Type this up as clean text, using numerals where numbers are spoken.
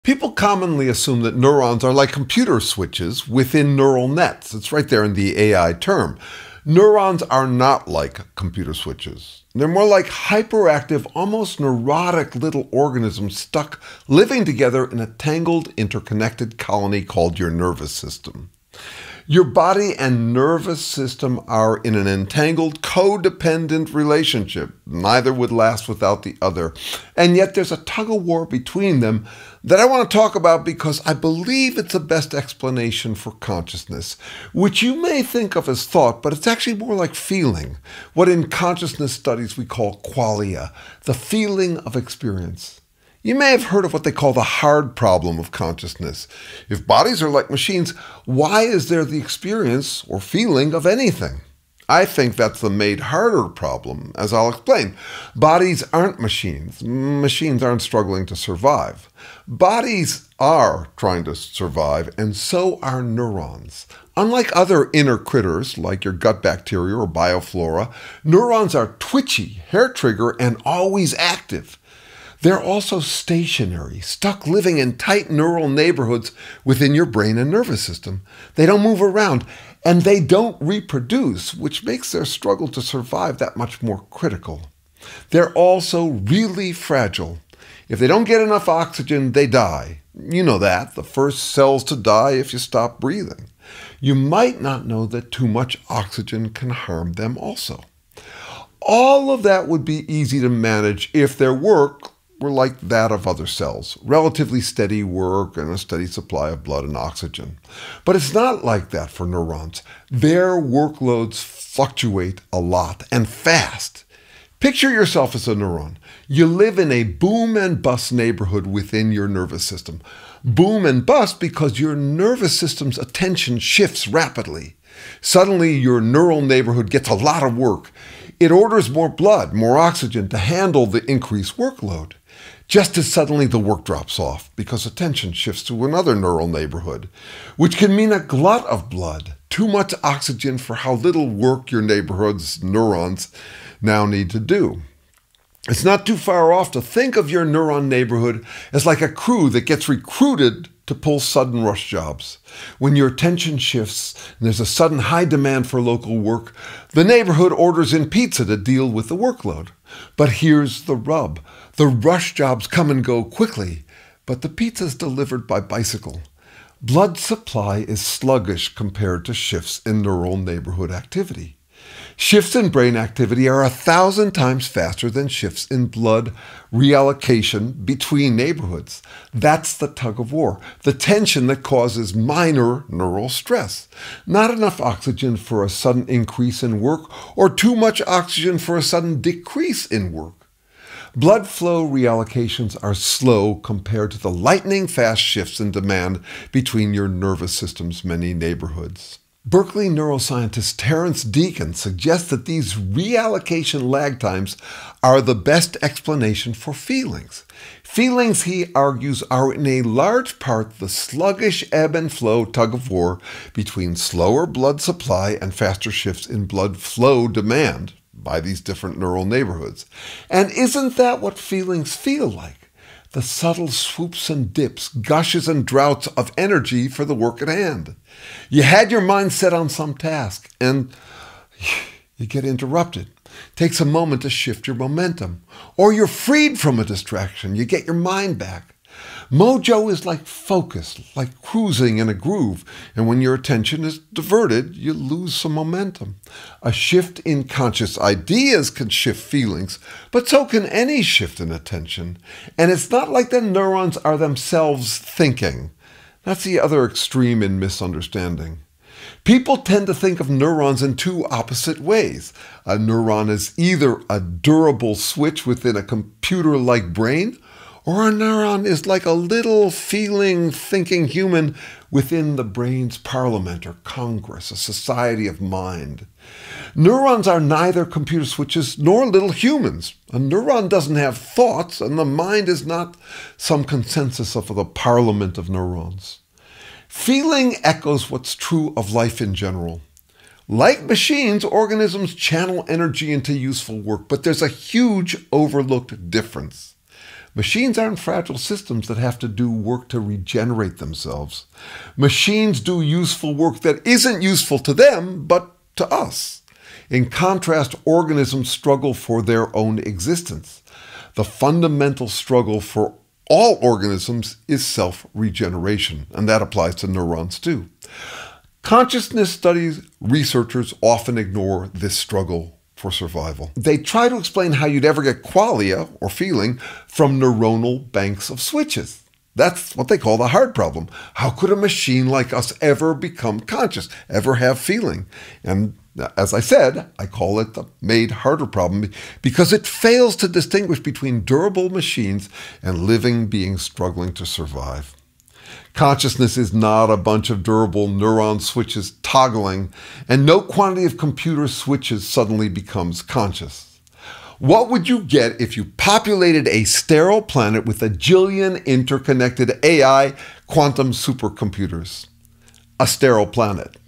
People commonly assume that neurons are like computer switches within neural nets. It's right there in the AI term. Neurons are not like computer switches. They're more like hyperactive, almost neurotic little organisms stuck living together in a tangled, interconnected colony called your nervous system. Your body and nervous system are in an entangled, codependent relationship. Neither would last without the other. And yet there's a tug-of-war between them that I want to talk about because I believe it's the best explanation for consciousness, which you may think of as thought, but it's actually more like feeling, what in consciousness studies we call qualia, the feeling of experience. You may have heard of what they call the hard problem of consciousness. If bodies are like machines, why is there the experience or feeling of anything? I think that's the made harder problem, as I'll explain. Bodies aren't machines. Machines aren't struggling to survive. Bodies are trying to survive, and so are neurons. Unlike other inner critters, like your gut bacteria or bioflora, neurons are twitchy, hair-trigger, and always active. They're also stationary, stuck living in tight neural neighborhoods within your brain and nervous system. They don't move around, and they don't reproduce, which makes their struggle to survive that much more critical. They're also really fragile. If they don't get enough oxygen, they die. You know that, the first cells to die if you stop breathing. You might not know that too much oxygen can harm them also. All of that would be easy to manage if their work were like that of other cells, relatively steady work and a steady supply of blood and oxygen. But it's not like that for neurons. Their workloads fluctuate a lot and fast. Picture yourself as a neuron. You live in a boom and bust neighborhood within your nervous system. Boom and bust because your nervous system's attention shifts rapidly. Suddenly, your neural neighborhood gets a lot of work. It orders more blood, more oxygen to handle the increased workload. Just as suddenly the work drops off because attention shifts to another neural neighborhood, which can mean a glut of blood, too much oxygen for how little work your neighborhood's neurons now need to do. It's not too far off to think of your neuron neighborhood as like a crew that gets recruited to pull sudden rush jobs. When your attention shifts and there's a sudden high demand for local work, the neighborhood orders in pizza to deal with the workload. But here's the rub. The rush jobs come and go quickly, but the pizza's delivered by bicycle. Blood supply is sluggish compared to shifts in neural neighborhood activity. Shifts in brain activity are 1,000 times faster than shifts in blood reallocation between neighborhoods. That's the tug-of-war, the tension that causes minor neural stress. Not enough oxygen for a sudden increase in work, or too much oxygen for a sudden decrease in work. Blood flow reallocations are slow compared to the lightning-fast shifts in demand between your nervous system's many neighborhoods. Berkeley neuroscientist Terrence Deacon suggests that these reallocation lag times are the best explanation for feelings. Feelings, he argues, are in a large part the sluggish ebb and flow tug-of-war between slower blood supply and faster shifts in blood flow demand by these different neural neighborhoods. And isn't that what feelings feel like? The subtle swoops and dips, gushes and droughts of energy for the work at hand. You had your mind set on some task, and you get interrupted. It takes a moment to shift your momentum. Or you're freed from a distraction. You get your mind back. Mojo is like focus, like cruising in a groove, and when your attention is diverted, you lose some momentum. A shift in conscious ideas can shift feelings, but so can any shift in attention. And it's not like the neurons are themselves thinking. That's the other extreme in misunderstanding. People tend to think of neurons in two opposite ways. A neuron is either a durable switch within a computer-like brain, or a neuron is like a little feeling, thinking human within the brain's parliament or congress, a society of mind. Neurons are neither computer switches nor little humans. A neuron doesn't have thoughts, and the mind is not some consensus of the parliament of neurons. Feeling echoes what's true of life in general. Like machines, organisms channel energy into useful work, but there's a huge overlooked difference. Machines aren't fragile systems that have to do work to regenerate themselves. Machines do useful work that isn't useful to them, but to us. In contrast, organisms struggle for their own existence. The fundamental struggle for all organisms is self-regeneration, and that applies to neurons too. Consciousness studies researchers often ignore this struggle for survival. They try to explain how you'd ever get qualia, or feeling, from neuronal banks of switches. That's what they call the hard problem. How could a machine like us ever become conscious, ever have feeling? And as I said, I call it the made harder problem because it fails to distinguish between durable machines and living beings struggling to survive. Consciousness is not a bunch of durable neuron switches toggling, and no quantity of computer switches suddenly becomes conscious. What would you get if you populated a sterile planet with a jillion interconnected AI quantum supercomputers? A sterile planet.